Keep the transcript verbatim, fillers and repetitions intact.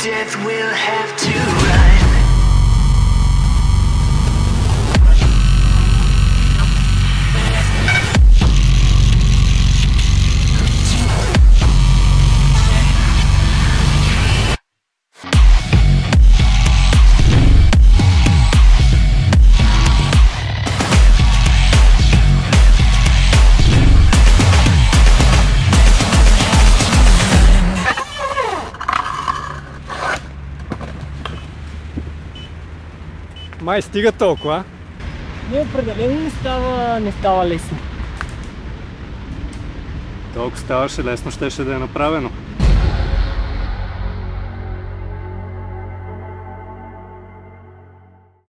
death we'll have to run. Май стига толкова. Не, определено не става, не става лесно. Толкова ставаше лесно, щеше да е направено.